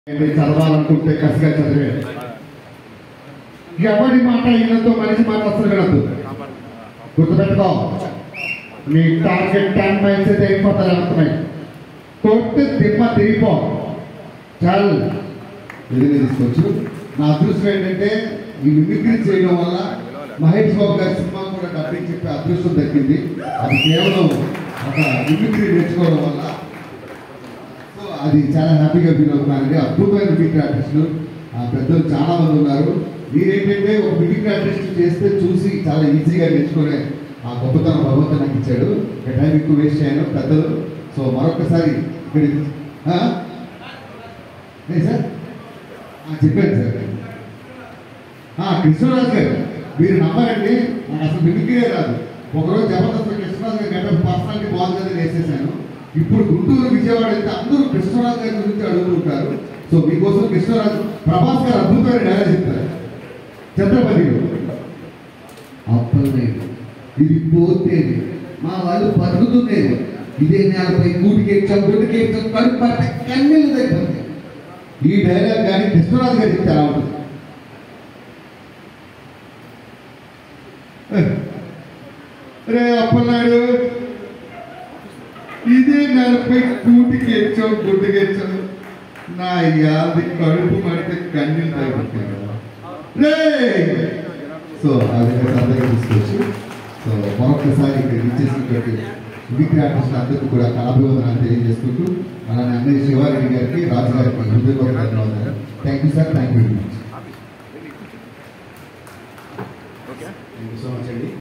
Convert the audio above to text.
చదవాలనుకుంటే కసిగా చదివే ఎవరి మాట ఇళ్ళతో మనిషి మాట అసలు వినద్దు. గుర్తుపెట్టుకో, నీ టార్గెట్ 10 మైల్స్ అయితే అయిపోతారు. అర్థమై కొట్టు దిమ్మ తిరిగిపో చాలు. ఎదిగి తీసుకోవచ్చు. నా అదృష్టం ఏంటంటే ఈ మిమిక్రీ చేయడం వల్ల మహేష్ బాబు గారి సినిమా కూడా డబ్బింగ్ చెప్పే అదృష్టం దక్కింది. అది కేవలం ఒక మిమిక్రీ నేర్చుకోవడం వల్ల. సో అది చాలా హ్యాపీగా ఫీల్ అవుతున్నానండి. అద్భుతమైన మిమిక్రీ ఆర్టిస్టులు పెద్దలు చాలా మంది ఉన్నారు. మీరేంటంటే ఒక మిమిక్రీ ఆర్టిస్ట్ చేస్తే చూసి చాలా ఈజీగా నేర్చుకునే ఆ గొప్పతనం భగవంతుడు నాకు ఇచ్చాడు. టైం ఎక్కువ వేస్ట్ చేయను పెద్దలు. సో మరొకసారి ఇక్కడ సార్ చెప్పాను సార్. కృష్ణరాజు గారు మీరు నమ్మరండి, నాకు అసలు మిమిక్రీయే రాదు. ఒకరోజు జబర్దస్త్ కృష్ణరాజు గారు గెటప్ పర్సనాలిటీ బాగుందని వేసేసాను. ఇప్పుడు గుంటూరు విజయవాడ అయితే అందరూ కృష్ణరాజు గారి గురించి అడుగుతుంటారు. సో మీకోసం కృష్ణరాజు ప్రభాస్ గారు అద్భుతమైన డైలాగ్ చెప్తారు. ఛత్రపతిలో అప్పలేదు ఇది పోతేది మా వాళ్ళు పరుగుతుండేది ఇదే నేలపై కూటికి గుడ్డికి కడుపు కన్నీళ్ళు తగ్గిపోతాయి. ఈ డైలాగ్ కానీ కృష్ణరాజు గారు చెప్తే ఎలా ఉంటుంది? రే అప్పన్నాడు ఇదే నేలపై కూటికి ఎచ్చావు గుడ్డికి ఎచ్చావు నా యాది కడుపు మడితే కన్నీళ్ళు తగ్గిపోతాయి. సో అది అందరికీ తీసుకోవచ్చు. సో మరొకసారి ఇక్కడ ఇచ్చేసినటువంటి మిమిక్రీ ఆర్టిస్టులు అందరికీ కూడా కళాభివందనాలు తెలియజేసుకుంటూ అలానే అన్నయ్య శివారెడ్డి గారికి రాజు గారికి హృదయపూర్వక ధన్యవాదాలు. Thank you sir. Thank you very much.